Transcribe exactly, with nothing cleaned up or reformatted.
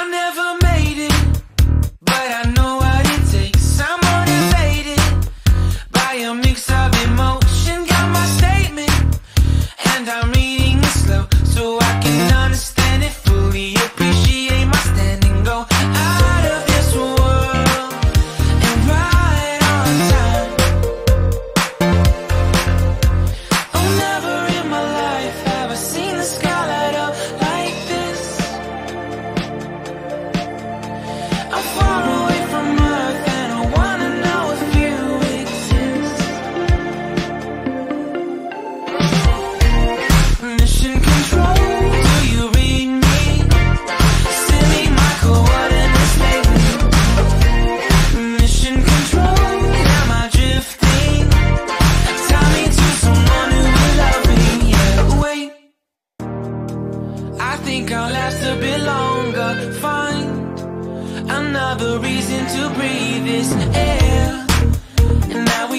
I never made it, but I know what it takes. I'm motivated by a mix of emotion. Got my statement, and I'm reading it slow so I can understand it fully. Appreciate my standing, go out of this world and right on time. Oh, never in my life have I seen the sky light up like this. I'm far away from Earth and I wanna know if you exist. Mission control, do you read me? Send me my coordinates lately. Mission control, am I drifting? Tie me to someone who will love me. Yeah, wait, I think I'll last a bit longer. Find another reason to breathe this air, and I